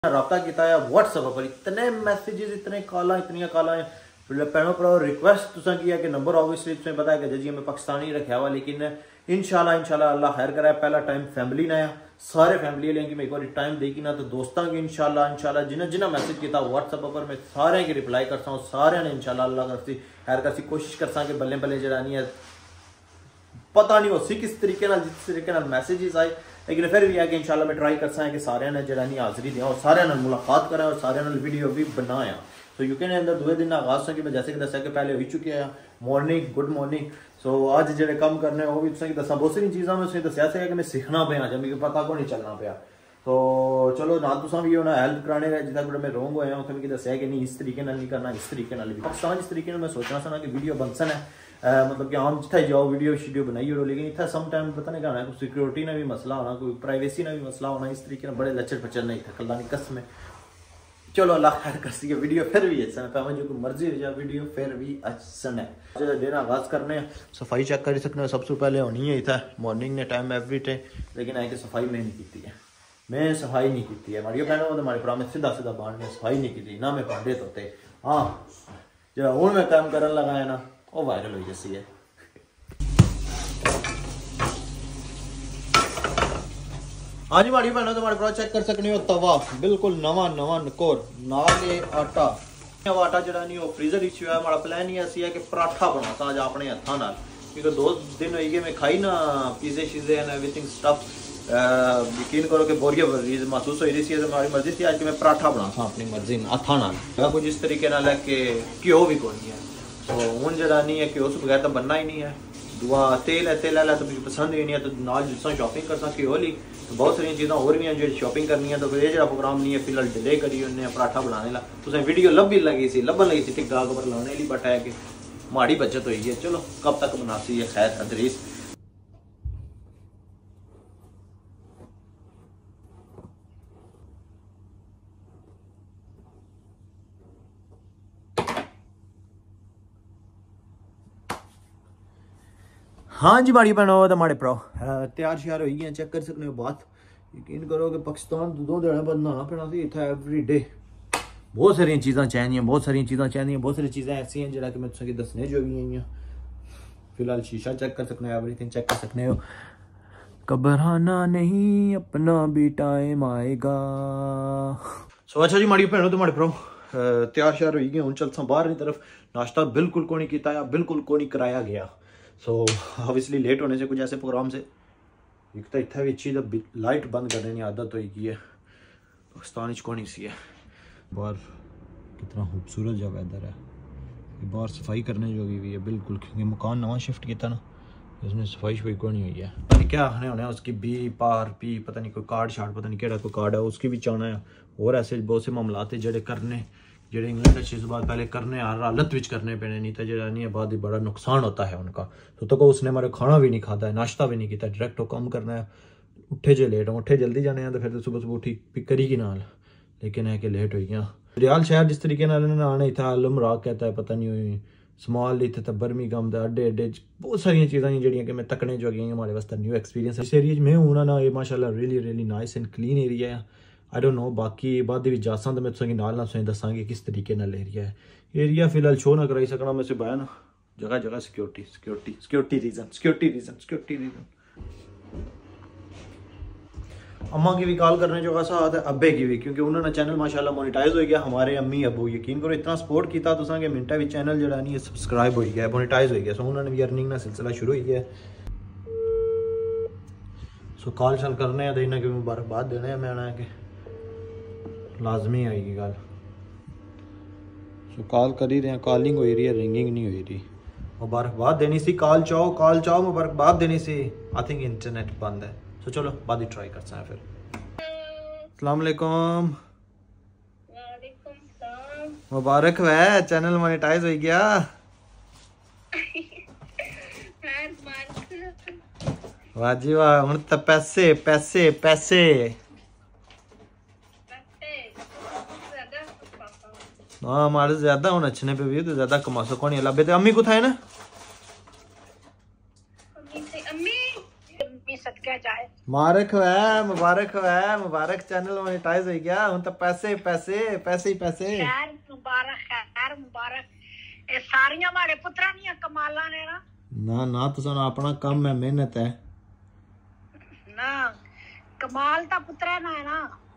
रब्ता किया है व्हाट्सएप पर इतने मैसेजेस इतने कॉल इतनी कॉल भैनों भराओ रिक्वेस्ट तुसा किया कि नंबर ऑब्वियसली तुम्हें पता है कि जी मैं पाकिस्तानी रखा हुआ लेकिन इंशाल्लाह अल्लाह खैर कराए पहला टाइम फैमिली ने आया सारे फैमिली लेंगे मैं एक बार टाइम देगी ना तो दोस्तों की इंशाल्लाह जिन्हें मैसेज किया व्हाट्सएप पर मैं सारे की रिप्लाई करता हूँ सारे ने इंशाल्लाह अल्लाह करती खैर करती कोशिश करसा कि बल्ले बल्ले जरा नहीं है पता नहीं हो किस तरीके जिस तरीके मैसेजेस आए लेकिन फिर भी है कि इंशाल्लाह मैं ट्राई करसा है कि सारे ने जरा नहीं हाजिरी दिया और सारे ने मुलाकात करा और सारे ने वीडियो भी बनाया तो यूके ने अंदर दूसरे दिन आगाज से कि मैं जैसे कि दसा कि पहले हो चुके हैं मॉर्निंग गुड मॉर्निंग सो आज जो काम करने वो भी दसा बहुत सारी चीज़ा मैं उसने दसिया कि मैं सीखना पाया जब मुझे पता को नहीं चलना पाया तो चलो ना तुसा भी होना हेल्प कराने का जितना मैं रोंग होया उत्थे मिगी दसिया कि नहीं इस तरीके नहीं करना इस तरीके भी पाकिस्तान इस तरीके मैं सोचना सा कि वीडियो बनसन है मतलब कि आम जिथे जाओ वीडियो शीडियो बनाई हो लेकिन इतना सम टाइम पता नहीं कहना कोई सिक्योरिटी ने भी मसला होना कोई प्राइवेसी ने भी मसला होना इस तरीके बड़े लचर पचर नहीं था कल्ला नहीं कसम है चलो अल्लाह खैर कर सी वीडियो फिर भी अच्छा है जो कोई मर्जी हो जाए वीडियो फिर भी अच्छा है जो दिन आगाज करने सफाई चेक कर सकते सबसे पहले होनी है इतना मॉर्निंग ने टाइम एवरी टाइम लेकिन है कि सफाई मैं नहीं की है मैं सफाई नहीं की है मारियो कहना तो हमारे भरा में सीधा सीधा बाढ़ में सफाई नहीं की ना मैं भांडे धोते हाँ जो हूँ मैं काम करन लगा है ना वो वायरल हो जैसी है हाँ जी माड़ी भैनों तुम्हारे पूरा चेक कर सकते हो तवा बिल्कुल नवा नवा नकोर नाल ये आटा आटा जरा नहीं वो फ्रीजर इशू है हमारा प्लान ही ऐसी है कि पराठा बनाता आज अपने हथा नाल क्योंकि 2 दिन हो गए मैं खाई ना पिज़्ज़े शिज़े एंड एवरीथिंग स्टफ यकीन करो कि बोरिया वर्रीज महसूस हो रही थी हमारी मर्जी थी आज कि मैं पराठा बनाता अपनी मर्जी हथा नाल कुछ इस तरीके नाल है कि घ्यो भी कोई नहीं है तो हूँ जरा नहीं है घ्यो से बगैर तो बनना ही नहीं है दुआ तेल है तो मुझे पसंद ही नहीं है तो नाल जिस तरह शॉपिंग कर सकती घ्यो ली तो बहुत सारी चीज़ा और भी हैं जो शॉपिंग करनी है तो फिर ये प्रोग्राम नहीं है फिलहाल डिले करी उन्हें पराठा बनाने ला तो वीडियो लभन लगी थी टिक्का पर लाने ली बट है कि माड़ी बचत हुई है चलो कब तक बनाती है खैर अदरीस हाँ जी माड़ी भैनों तो माड़े भ्रा तैयार श्यार होई हैं चेक कर सकते हो बात यकीन करो कि पाकिस्तान 2 दिन बाद नहाना पैना सी इतना एवरी डे बहुत सारी चीज़ां चाहिए बहुत सारी चीज़ां ऐसी हैं जरा कि मैं तुसें दसने जो भी हैं फिलहाल शीशा चेक कर सकते हो एवरीथिंग चेक कर सकते हो घबराना नहीं अपना भी टाइम आएगा सो अच्छा जी माड़ी भैनों तो माड़े भ्रा तैयार श्यार होई गए हूँ चलसा बाहर की तरफ नाश्ता बिल्कुल को नहीं किया बिल्कुल को नहीं कराया गया सो ऑब्वियसली लेट होने से कुछ ऐसे प्रोग्राम से एक तो इतना भी अच्छी लाइट बंद करने की आदत होगी है पाकिस्तान को नहीं सी है बाहर कितना खूबसूरत जब वेदर है बाहर सफाई करने जो भी है बिल्कुल क्योंकि मकान नवा शिफ्ट किया ना उसमें सफाई शफाई को नहीं हुई है पता नहीं क्या आने होने उसकी बी पार पी पता नहीं कोई कार्ड शार्ड पता नहीं क्या कोई कार्ड है उसकी भी चाहना है और ऐसे बहुत से मामलात जड़े करने जो इंग्लैंड अच्छी बात पहले करने हर हालत विच करने पैने नहीं तो जरा नहीं है बाद बड़ा नुकसान होता है उनका तो उसने हमारे खाना भी नहीं खाता है नाश्ता भी नहीं किया डायरेक्ट वो काम करना है उठे जो लेट हो उठे जल्दी जाने हैं तो फिर तो सुबह उठी पिक करेगी नाल लेकिन है कि लेट हो गया रियाल शहर जिस तरीके आने इतना आलम राग कहता है पता नहीं हुई स्मॉल इतने तो बर्मिंघम अड्डे अड्डे बहुत सारी चीज़ां जड़ियाँ कि मैं तकने जो गई हमारे वास्ते न्यू एक्सपीरियंस इस एरिया में हूँ ना ये माशाल्लाह really nice and clean area है आई डोंट नो बाकी बाद जासा तो मैं तुसें नाल दसांगे किस तरीके एरिया फिलहाल शो ना कराई सकना मैं सिर्फ आया ना जगह सिक्योरिटी रीजन अम्मा की भी कॉल करने जो ऐसा आता है अब्बे की भी क्योंकि उन्होंने चैनल माशाल्लाह मोनेटाइज हो गया हमारे अम्मी अबू यकीन करो इतना सपोर्ट किया तो कि मिनटा भी चैनल जरा नहीं सब्सक्राइब हो गया मोनेटाइज हो गया सो उन्होंने भी अर्निंग का सिलसिला शुरू हो गया सो कॉल शाल करने हैं तो इन्हें क्योंकि मुबारकबाद देने हैं मैं आना है कि लाजमी आएगी गल सो कॉल कर ही रहे हैं कॉलिंग हो रही है रिंगिंग नहीं हो रही मुबारकबाद देनी सी कॉल चाहो मुबारकबाद देनी सी आई थिंक इंटरनेट बंद है सो चलो बाद ही ट्राई करते हैं फिर अस्सलाम वालेकुम मुबारक है चैनल मोनेटाइज हो गया वाह जी वाह हुण तो पैसे पैसे पैसे हाँ हमारे ज्यादा होना अच्छे पे भी तो ज्यादा कमा सको नहीं लबे तो अम्मी को था है ना मुबारक है मुबारक चैनल मोनेटाइज हो गया हुन तो पैसे पैसे पैसे ही पैसे खैर मुबारक ए सारियां माड़े पुत्रा दी कमालां ने ना तो सानू अपना काम है मेहनत है ना कमाल ता पुत्रा ना है ना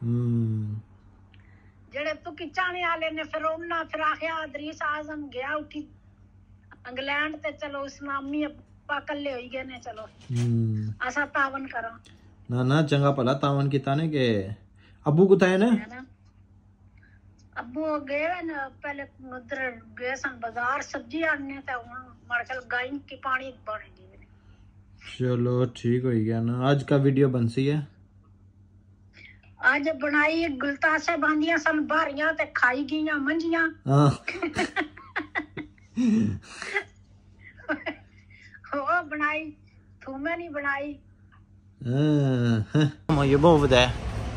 जेड़े तू किचाने वाले ने फिर उन्ना फिर आखिया अदरीस आजम गया उठी इंग्लैंड ते चलो इस्लामी अब्बा कल्ले होई गए ने चलो असा तावन करो ना चंगा भला तावन कीता ने के अब्बू कुता है ना अब्बू गए न पहले उधर गए सन बाजार सब्जी आने ते मरचल गाय की पानी बनेगी चलो ठीक हो गया ना आज का वीडियो बनसी है आज बनाई गुलतासे बांधियां सन बारियां ते खाई गईयां मंजियां हां ओ बनाई थूमे नहीं बनाई ये बहुत है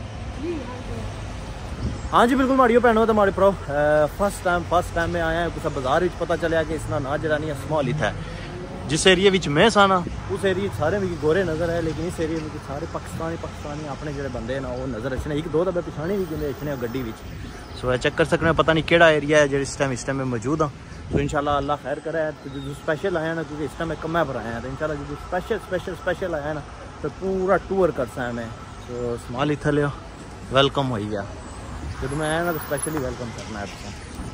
हाँ जी बिल्कुल माड़ियो भैनों तो माड़े प्रो फर्स्ट टाइम में आया है कुछ बाजार विच पता चलिया कि इसका ना जरा नहीं स्मॉल इतना है जिस एरिया विच मैं साना उस एरिया सारे मिगी गोरे नजर है लेकिन इस एरिया में सारे पाकिस्तानी अपने जो बंदे ना वो नजर अच्छे एक दो दबे पिछाने भी जिन्हें अच्छे गड्डी सो चेक कर सकने पता नहीं केड़ा एरिया है जो इस टाइम में मौजूद हाँ तो इंशाल्लाह अल्लाह खैर करे तो जो स्पेशल आया ना क्योंकि इस टाइम कम पर आया तो इंशाल्लाह जो स्पेशल आया ना तो पूरा टूर कर सा मैं तो स्मॉल इतना लिया वेलकम हो गया जब मैं आया ना तो स्पेशली वेलकम करना है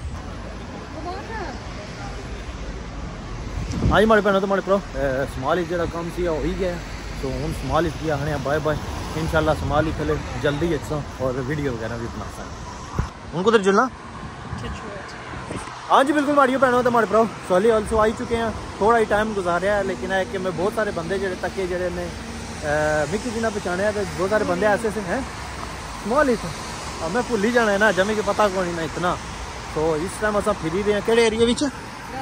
हाँ जी माड़े भैनों तो माड़े प्रो स्मॉल इस जो कम सी हो ही गया तो हम स्मॉल इस आने बाय बाय इंशाल्लाह स्मॉल ही थले जल्दी अच्छा और वीडियो वगैरह भी बना सकते उनको तो चलना हाँ जी बिल्कुल माड़ियो भैनों तो माड़े प्रो सॉली ऑल्सो आई चुके हैं थोड़ा ही टाइम गुजारिया है लेकिन है कि मैं बहुत सारे बंदे जो तके जड़े ने मिकी जिन्हें पहचाने तो बहुत सारे बंदे ऐसे हैं स्मॉल ही और मैं भूल ही जाना है ना जमे के पता कौन नहीं ना इतना तो इस टाइम अस फिरी रहे हैं केड़े एरिया विच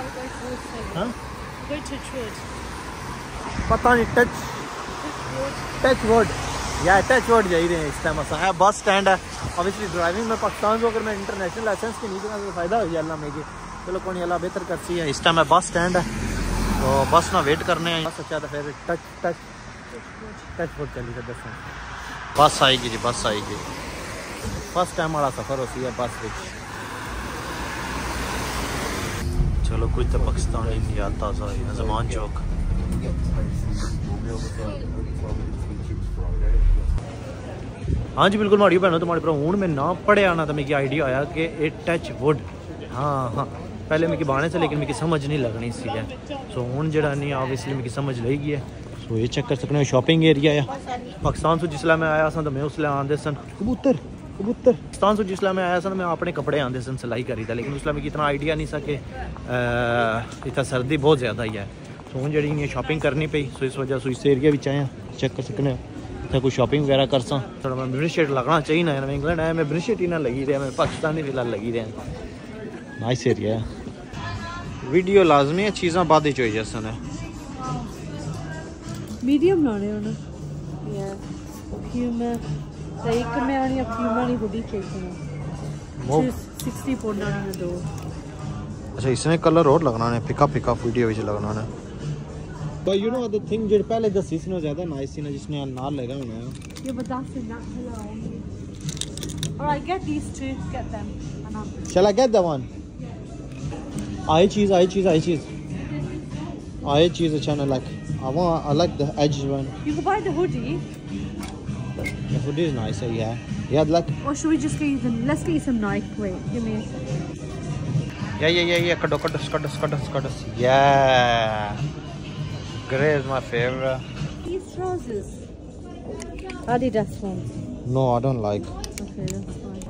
पता नहीं टच वर्ड जा रहे हैं इस टाइम अस है बस स्टैंड है ऑब्वियसली ड्राइविंग में पाकिस्तान जो अगर मैं इंटरनेशनल लाइसेंस के नीचे तो फायदा हो जाए अल्लाह में चलो कौन अल्लाह बेहतर कर सी है इस टाइम है बस स्टैंड है तो बस ना वेट करने हैं बस अच्छा तो फिर टच वर्ड चली था दस बस आएगी जी बस आएगी फर्स्ट टाइम वाला सफर होती है बस विच चलो कुछ तो पाकिस्तानी नहीं आता जमान चौक हाँ जी बिल्कुल माड़ियो भैनों तुम्हारे पर हूँ मैं ना पढ़िया ना तो मेरी आइडिया आया कि ये टच वुड हाँ पहले मेरी बाने से लेकिन मेरी समझ नहीं लगनी सी है सो हूँ जरा नहीं ऑब्वियसली मेरी समझ लगी है सो ये चेक कर सकते हो शॉपिंग एरिया है पाकिस्तान से जिसला मैं आया सा तो मैं उसले आंदे सन कबूतर पाकिस्तान से जिसला मैं आया सा मैं अपने कपड़े आंदे सन सिलाई करी था लेकिन उसला में इतना आइडिया नहीं सके इतना सर्दी बहुत ज़्यादा ही है सो हूँ जी शॉपिंग करनी पई सो इस वजह से इस एरिया में आया चेक कर सकते हो कोई शॉपिंग वगैरह कर सा थोड़ा मैं ब्रिटिश शर्ट लगना चाहिए ना मैं इंग्लैंड आया मैं ब्रिटिश शर्ट ही ना लगी रहा मैं पाकिस्तानी फिलहाल लगी रहा नाइस एरिया है वीडियो लाजमी है चीज़ा बाद ही चाहिए जैसा है मीडियम लाने होना या फ्यूमा लाइक मैं आनी फ्यूमा नहीं बड़ी चाहिए 60 पोना नहीं दो अच्छा इसमें कलर और लगना है फिका वीडियो विच लगना है but you know the thing जो पहले दस इसने ज़्यादा नाइस थी ना जिसने नाल लगा होना है ये बता से ना चलाओ और I get these two get them shall I get that one आई चीज़ अच्छा ना like I like the edge one you can buy the hoodie the hoodie is nice yeah like or should we just get you some let's get you some Nike wait give me a second yeah cut yeah grey is my favorite these trousers Adidas ones no I don't like okay that's fine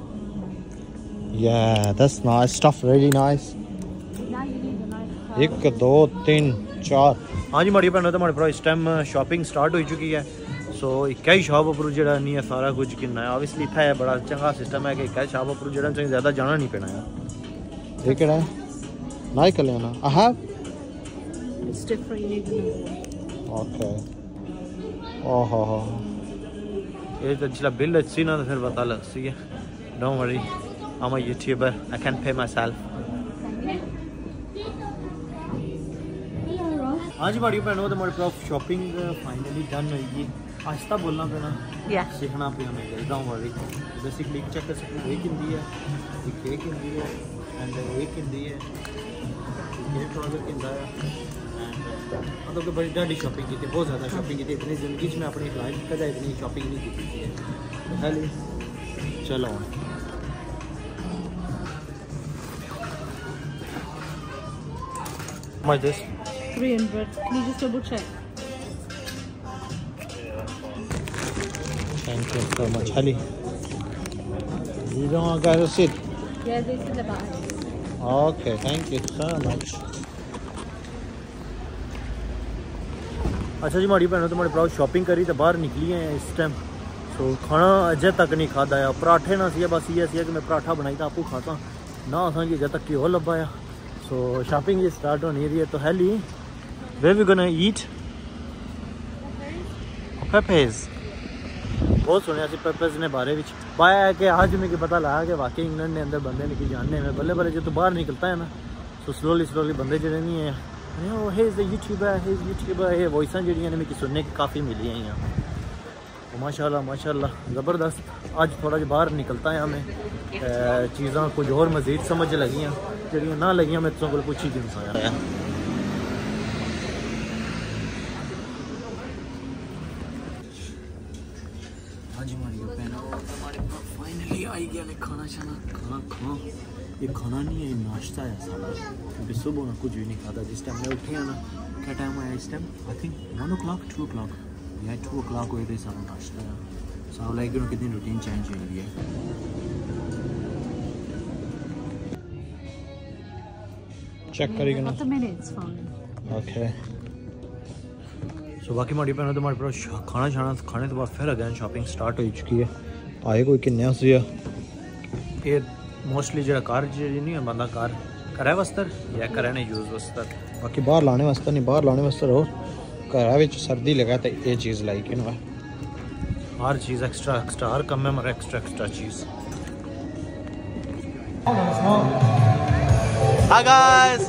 yeah that's nice stuff really nice now you need a nice 1 2 3 4 हाँ जी माड़ी भैनों तो माड़े भरा इस time shopping start हो चुकी है सो एक ही शॉप उपर जो नहीं है सारा कुछ कितना है ऑब्वियसली इतना है बड़ा चंगा सिस्टम है कि एक ही शॉप उपर जो ज़्यादा जाना नहीं पैना है ये क्या है नाइक लेना I have it's different you need to okay ओहो ये तो जिला बिल अच्छी ना तो फिर पता लग सी है don't worry I am a YouTuber I can pay myself हाँ जी माड़ी भैनों तो हमारे पास शॉपिंग फाइनली डन होगी आहिस्ता बोलना पैना, Yeah. सीखना पे हमें गलता हूँ वाली। बेसिकली चेक कर सकते एक हिंदी है, एक हिंदी है एंड एक हिंदी है, एक ट्राउजर हिंदा है एंड मतलब कि बड़ी ज़्यादा शॉपिंग की थी, बहुत ज़्यादा शॉपिंग की थी। इतनी ज़िंदगी में अपनी लाइफ का इतनी शॉपिंग नहीं की थी। खाली चलो much this 300. Can you just double check? thank you so much Ali you don't got to sit Yeah, this is the back. okay thank you so much अच्छा जी माड़ी भैनों तुम्हारे भरा शॉपिंग करी तो बाहर निकली हैं इस टाइम। सो खाना अजे तक नहीं खाता है, पराठे ना सी बस ये कि मैं पराठा बनाई तो आपको खाता ना असांजी अजे तक घ्यो लब्भा है। सो शॉपिंग ये स्टार्ट होनी रही है तो हेली वे वी गोना ईट पेपेज बहुत सुनिया सी पेपेज ने बारे में पाया है कि आज मुझे पता लगा कि वाकई इंग्लैंड के अंदर बंदे नहीं जानने में बल्ले बल्ले जो तो बाहर निकलता है ना तो स्लोली बंदे जो नहीं है यूट्यूबर ये वॉइसा जड़ियाँ ने मुझे सुनने की काफ़ी मिली हैं यहाँ। तो माशाल्लाह ज़बरदस्त। आज थोड़ा जो बाहर निकलता है हमें चीज़ां कुछ और मज़ीद समझ लगियाँ जड़ियाँ ना लगियाँ मैं तुम को कुछ ही दिन साया। फाइनली आई गया ने खाना खाना ये खाना नहीं है, नाश्ता है सारा क्योंकि सुबह ना कुछ भी नहीं खाता। जिस टाइम मैं उठे ना क्या टाइम आया इस time I think 1 o'clock 2 o'clock या 2 o'clock हुए थे सारा नाश्ता है सारा लाइक कितनी रूटीन चेंज हो गई है। चेक करेंगे ना ओके। सो बाकी माड़ी भैनों तुम्हारे पास खाने के बाद फिर अगेन शॉपिंग स्टार्ट हो चुकी है। आए कोई किन्ने सी ये मोस्टली जो कार जी नहीं है बंदा कार करे वास्ते या करे ने यूज़ वास्ते बाकी बाहर लाने वास्ते नहीं, बाहर लाने वास्ते और घर में सर्दी लगा तो ये चीज़ लाई कि हर चीज़ एक्स्ट्रा हर कम में मगर एक्स्ट्रा चीज़। Hi guys!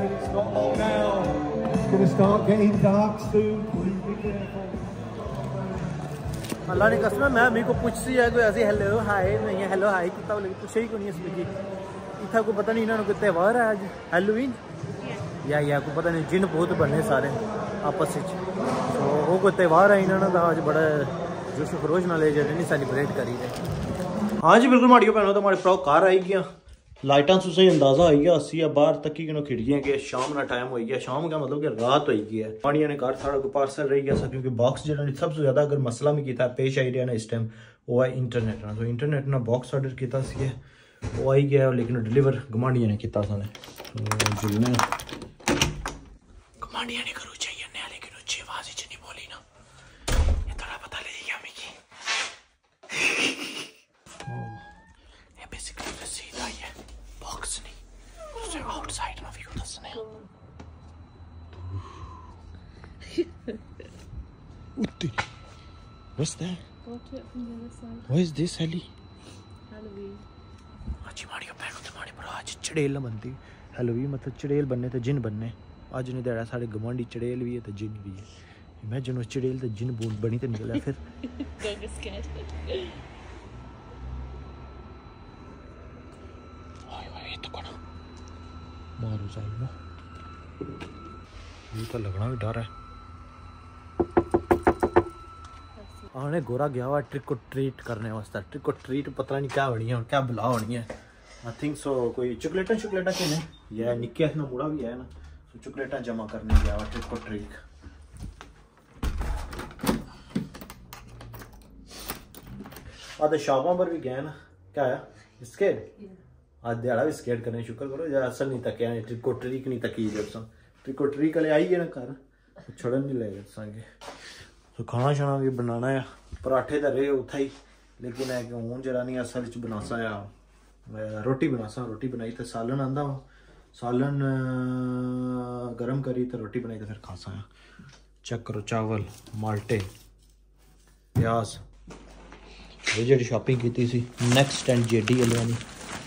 It's going to start getting dark soon. Please be careful. अल्लाह ने कसम मैं मेरे को पूछती है कोई ऐसी हेलो हाय नहीं है हेलो हाय कितना लेकिन पूछे ही को नहीं इसमें इतना कोई पता नहीं इन्होंने कोई त्यौहार है आज हैलोवीन या कोई पता नहीं जिन बहुत बने सारे आपस में तो वो कोई त्यौहार है इन्होंने तो आज बड़ा जोश खरोश नाल नहीं सैलीब्रेट करी रहे। हाँ जी बिल्कुल माड़ियो भैनों तो हमारे भरा कार आई गया लाइटा से सही अंदाजा आई गया 80 या 12 तक की खिड़कियाँ गए शाम का टाइम हो गया। शाम का मतलब कि रात हो गई है। पानिया ने घर सारा कोई पार्सल रही गया क्योंकि बॉक्स जो सबसे ज्यादा अगर मसला में किया पेश आई रहा ना इस टाइम वो है इंटरनेट ना। तो इंटरनेट ना बॉक्स ऑर्डर किया वो आई गया लेकिन डिलीवर गमांडिया ने किया साने जुलने गमांडिया ने करो चाहिए ना लेकिन अच्छी आवाज नहीं बोली ना ये थोड़ा पता लगेगा मिकी ये बेसिकली रसीद आई है बॉक्स नहीं उसे आउटसाइड ना व्यू दसने उत्ती what's that Got it from the other side. what is this Ellie Halloween. आज माड़ियो भैनों तुम्हारे पर आज चड़ेल बनती हैलोवीन मतलब चड़ेल बनने तो जिन बनने आज नहीं देड़ा साढ़े गवांडी चड़ेल भी है तो जिन भी है। इमेजिन उस चड़ेल तो जिन बनी तो निकला फिर Don't get scared. ये तो कौन मारू जाए ना ये तो लगना भी डर है। आने गोरा गया हुआ ट्रिक को ट्रीट करने वास्ते ट्रिक को ट्रीट पता नहीं क्या होनी है और क्या बुला होनी है। आई थिंक सो कोई चॉकलेटा के ने या निक्के अपना मुड़ा भी है ना तो चॉकलेटा जमा करने गया हुआ ट्रिक को ट्रीट। आधे शॉपों पर भी गया ना क्या है स्केट आज दिहाड़ा भी स्केट करने शुक्र करो या असल नहीं तक ट्रिक को ट्रीक नहीं तकी जब ट्रिक को ट्रीक वाले आई है ना घर छोड़न नहीं ले संगे। तो खाना शाना भी बनाना है पराठे तो रहे उथा ही लेकिन है कि हूँ जरा नहीं असल च बनासा या रोटी बनाई तो सालन आंदा वा सालन गर्म करी तो रोटी बनाई तो फिर खासा है। चेक करो चावल माल्टे प्याज ये जी शॉपिंग की थी नेक्स्ट एंड जेडी वाली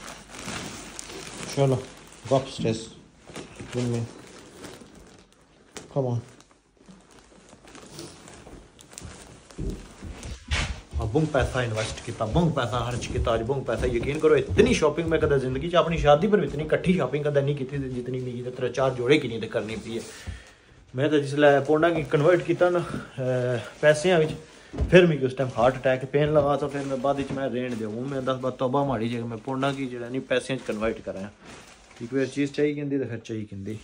चलो गप स्ट्रेस में कम ऑन बुंग पैसा इन्वेस्ट किया, बुंग पैसा खर्च किया, अज बुंग पैसा। यकीन करो इतनी शॉपिंग मैं कदे जिंदगी अपनी शादी पर इतनी कट्ठी शॉपिंग कदे नहीं की जितनी मिगी 3-4 जोड़े की नहीं करनी पी है। मैं तो जिसलै पौंडा गी कन्वर्ट किया ना पैसों में, फिर मिगी उस टाइम हार्ट अटैक पेन लगा, तो फिर मैं बाद मैं रेण दे मैं 10 बार तौबा माड़ी जे मैं पौंडा की जो नहीं पैसों कन्वर्ट करां। एक बार चीज़ चाहिए कहती तो फिर चाहिए कहती।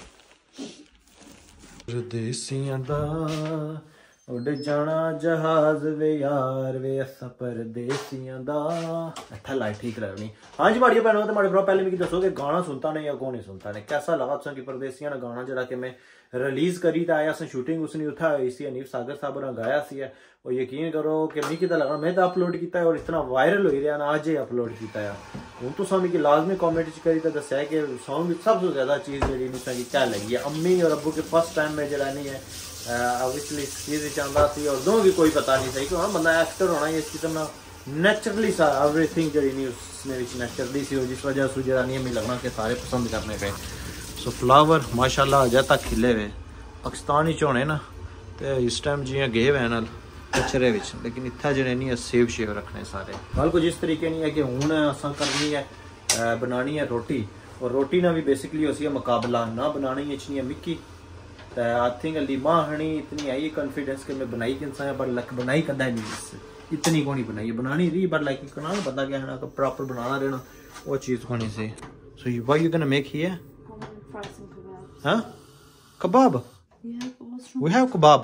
परदेसियां दा उड़ जाना जहाज वे यार वे असा परदेसियां दा। अच्छा लाइट ठीक लगनी। हाँ जी भाड़ियों भैनों ते माड़े भरा, पहले मिगी दसो कि गाना सुनता ने या कौन नहीं सुनता ने, कैसा लगा तुसें कि परदेसियां दा गाना जरा कि मैं रिलीज करी तो आया शूटिंग उसने उत्थे हुई सी, अनीफ सागर साहब ने गाया सी। और यकीन करो कि मिगी तो लगा मैं तो अपलोड किया और इतना वायरल हो रहा ना, अज ही अपलोड किया। हूँ तुसा मिगी लाजमी कॉमेंट करी तो दस्या कि सॉन्ग सबसे ज्यादा चीज़ जी क्या लगी है। अम्मी और अब्बू के फर्स्ट टाइम में जरा नहीं है ऑब्वियसली इस चीज़ चाहता सी, और दो भी कोई पता नहीं सही कि हाँ बंदा एक्टर होना ही इस किस्म ना नैचुरली सा एवरीथिंग जी नहीं उसने नैचुरली सी, और जिस वजह से जरा नहीं मिल लगना कि सारे पसंद करने पे। सो फ्लावर माशाल्लाह अजय तक खिले हुए पाकिस्तान ही होने ना, तो इस टाइम जियां गे हुए नाल कचरे विच, लेकिन इत्थे जड़े नहीं सेव शेव रखने सारे। गल कुछ इस तरीके नहीं है कि हूँ असां करनी है बनानी है रोटी, और रोटी ना भी बेसिकली उसी मुकाबला ना बनानी अच्छी है मिक्की। तो आई थिंक अली माँ हनी इतनी आई कॉन्फिडेंस कि मैं बनाई किसान पर लक बनाई कदा नहीं, इतनी को नहीं बनाई बनानी रही बट लाइक करना बंदा क्या है प्रॉपर बनाना रहना वो चीज़ होनी से। So what you gonna make here? हाँ kebab? We have kebab.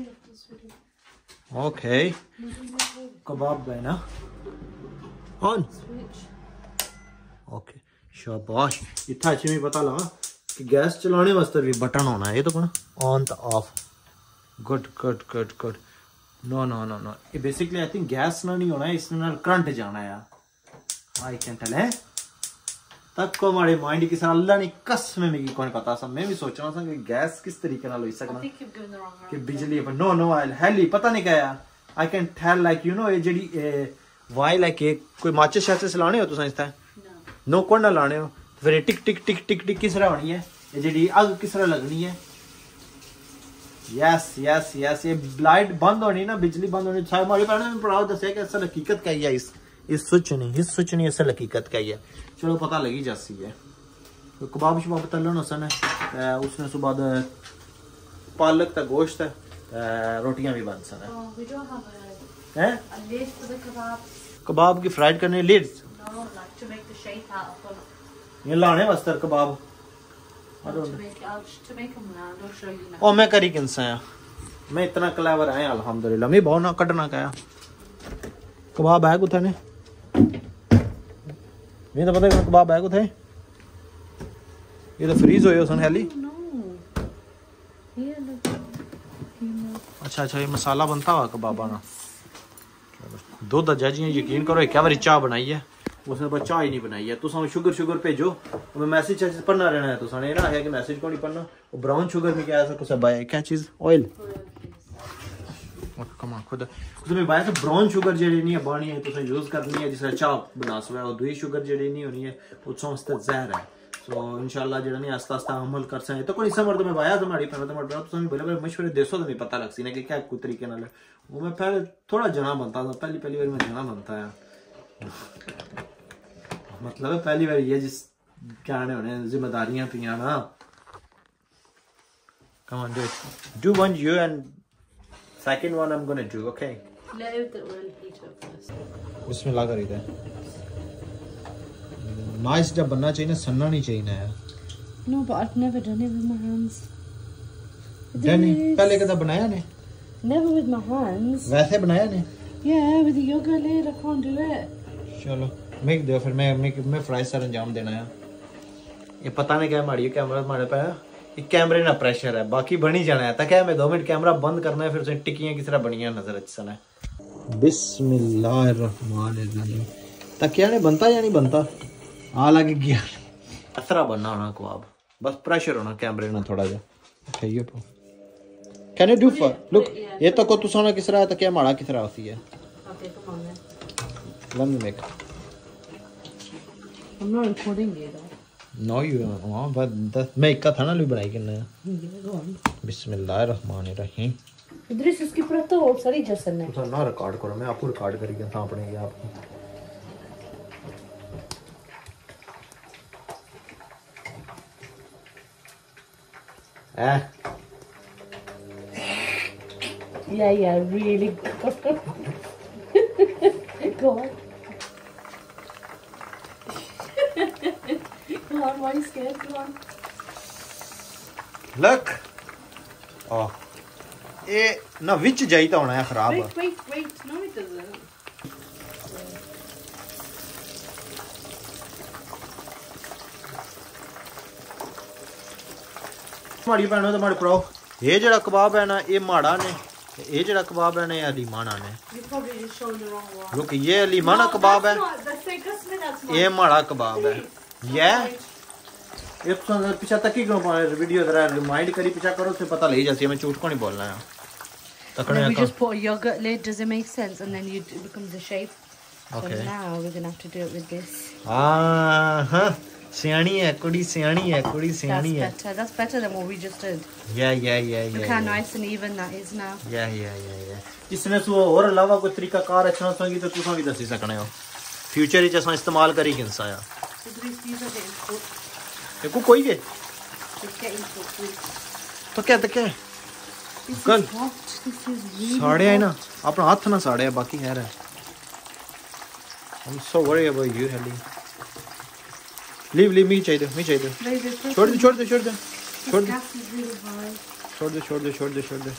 Okay. Kebab bana. On. Okay. शाबाश। इतना अच्छे में पता लगा कि गैस चलाने वास्ते भी बटन होना है, ये तो कौन ऑन तो off. Good good good good. No no no no, ये बेसिकली आई थिंक गैस ना नहीं होना है, इसने करंट जाना है। आई कैन टेल है तक को हमारे माइंड की सारा अल्लाह ने कसम में मिगी कौन पता सब। मैं भी सोच रहा था कि गैस किस तरीके नाल हो सकना कि बिजली पर नो नो आई हेली पता नहीं क्या। I can tell like you know ये जेडी वाई लाइक कोई माचिस शाचिस लाने हो तुसां इसता नो कौन ना लाने हो, फिर टिक टिक टिक टिक टिक किस तरह होनी है, ये जेडी अग किस तरह लगनी है। यस यस यस, ये लाइट बंद होनी ना, बिजली बंद होनी। साहब हमारे पढ़ने में पढ़ाओ दस है कि असल हकीकत क्या है इस स्विच नहीं असल हकीकत क्या है। चलो पता लगी जासी है। तो कबाब शबाब तलन हसन है, उसने सुबह पालक का गोश्त है, रोटियां भी बन सन है। कबाब की फ्राइड करने लिड्स ये लाने वास्ते कबाब ओ मैं करी किनसा मैं इतना क्लेवर है अल्हम्दुलिल्लाह। मैं बहुत ना कटना कया कबाब है कुछ ने मैं तो पता कबाब है कुछ ये तो फ्रीज हो सन हेली। अच्छा अच्छा, ये मसाला बनता हुआ कबाबा ना दुध अजा जी यकीन करो क्या बारी चाह बनाई है उसने पर चाह ही नहीं बनाई है। तुम शुगर शुगर भेजो, मैं मैसेज पढ़ना रहना है। तुसाने ना है कि मैसेज को नहीं पढ़ना। वो ब्राउन शुगर में क्या ऐसा कुछ बाया क्या चीज ऑयल कमा खुद उसमें बाया तो ब्राउन शुगर जेडी नहीं है बानी है तुसा यूज करनी है जिससे चाह बना सके। और दूसरी शुगर जेडी नहीं होनी है उससे मस्त जहर है। तो इंशाल्लाह जेड़ा नहीं आस्ता आस्ता अमल कर सके। तो कोई समझ में बाया तुम्हारी पहले तो तुम बोले मशवरे देसो तो नहीं पता लग सी ना कि क्या कोई तरीके नाल वो मैं पहले थोड़ा जना बनता था। पहली बार मैं जना बनता है मतलब है पहली बार ये जिस क्या होने जिम्मेदारियां पिया ना। Come on, do it. Do one you and second one I'm gonna do, okay? Let the oil heat up first. बिस्मिल्लाह करी दे। नाइस जब बनना चाहिए ना, सन्ना नहीं चाहिए ना यार। No, but I've never done it with my hands. डनी पहले कदा बनाया ने? Never with my hands. वैसे बनाया ने? Yeah, with the yoga lid I can't do it. चलो मेक दो फिर मैं फ्राई सर अंजाम देना है। ये पता नहीं क्या मारी कैमरा हमारे पे ये कैमरे ना प्रेशर है बाकी बनी जाना है। तक है मैं 2 मिनट कैमरा बंद करना है फिर उसे टिक्कियां किस तरह बनियां नजर अच्छा है। बिस्मिल्लाहिर्रहमानिर्रहीम तक क्या नहीं बनता या नहीं बनता आ लग गया असरा बनना होना कबाब बस प्रेशर होना कैमरे ना थोड़ा जा। ठीक है can you do for look ये तो को तू सोना किस तरह है तो क्या माड़ा किस तरह होती है। Okay, come on then. Let me make. I'm not recording you though. No, you are. But that make का था ना लुई बनाई किन्ने। Yeah, go on. बिस्मिल्लाहिर्रहमानिर्रहीम इधर इसकी पूरा तो सारी जसन है। तो ना रिकॉर्ड करो, मैं आपको रिकॉर्ड करी था अपने आप Yeah, really good. Go on. Go on, why are you scared? Go on. Look. Oh. ये ना विच जाई तो होना है खराब। Wait. No, it doesn't. माड़ी भैनों ते माड़े भ्राओ, ये जेड़ा कबाब है ना ये माड़ा ने, ये जेड़ा कबाब है ना ये अलीमाना ने। लोग ये अलीमाना कबाब है, ये माड़ा कबाब है। ये पीछा तक ही वीडियो जरा रिमाइंड करी पीछा करो तो पता लग जाती है, मैं झूठ को नहीं बोलना है। We just put a yogurt lid, does it make sense? And then it becomes the shape. Okay. So now we're gonna have to do it with this. हाँ सियानी है कुड़ी, सियानी है कुड़ी, सियानी है। That's better than what we just did. Yeah. Look how nice and even that is now. Yeah. इसमें सो और अलावा कोई तरीका कार अच्छा संगी तो तुसां भी दसी सकने हो। फ्यूचर विच असां इस्तेमाल करी किनसा या। देखो कोई के। तो क्या कल साड़े है ना, अपना हाथ ना साड़े है, बाकी है रहा। I'm so worried about you, Helly. Leave me चाहिए, me चाहिए। छोड़ दे।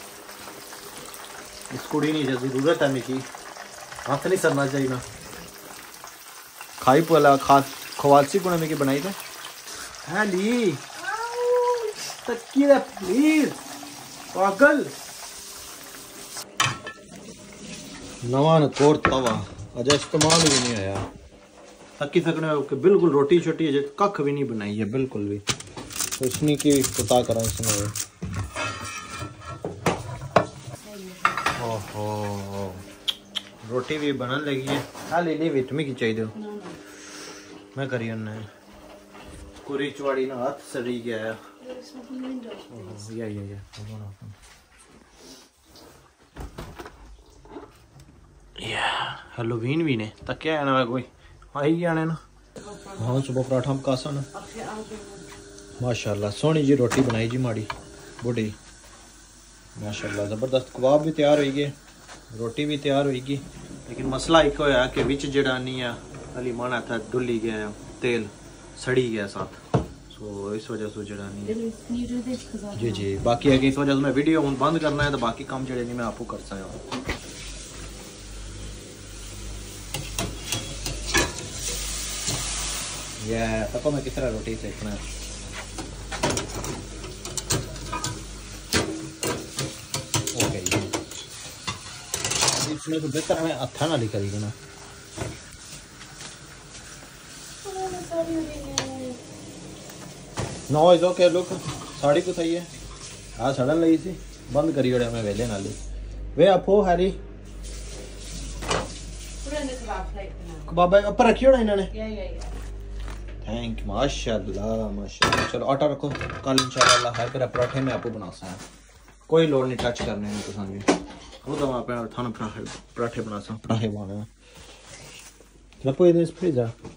इस कुड़ी नहीं जैसी जरूरत है मेरी, हाथ नहीं सरना चाहिए ना। खाई पोला खवासी को ना मेरी बनाई था। Helly, तकिया प्लीज। पागल। नवा कोर तवा अजय इस्तेमाल भी नहीं आया। थकी सकने के बिल्कुल रोटी छोटी है, कख भी नहीं बनाई है बिल्कुल भी। तो इसने की पता करा इसने। ओहो रोटी भी बनने लगी है। खाली ली विट में की चाहिए मैं करी उन्हें कुरी चवाड़ी ना हाथ सड़ी गया है। हेलोवीन भी ने तक क्या है ना कोई आई जाने ना। हाँ सुबह पराठा पकासा ना माशाल्लाह सोहनी जी रोटी बनाई जी माड़ी बूढ़ी माशाल्लाह जबरदस्त। कबाब भी तैयार हो गए, रोटी भी तैयार होगी, लेकिन मसला एक होया कि विच जड़ा नहीं है अलीमाना था डुली गया तेल सड़ी गया साथ, सो इस वजह से जड़ा नहीं जी। बाकी है कि इस वजह से मैं वीडियो बंद करना है, तो बाकी काम जड़े नहीं मैं आपको कर सकता हूँ। तको मैं किस तरह रोटी सेकना है। ओके इसमें तो बेहतर हमें अच्छा ना लिखा देगा ना। No is okay look sari को सही है। हाँ सड़न लगी सी बंद करी ओड़े मैं वेले नाली वे आपो हैरी कबाब ऊपर रखी ओड़ा इन्होंने। थैंक माशाल्लाह। चलो आटा रखो, कल इंशाल्लाह है फिर पराठे में आपको बना सकते हैं, कोई लोड नहीं टच करने में तो संगे वो तो आप थाने पराठे बना सकते पराठे बना लपो इधर फ्रीज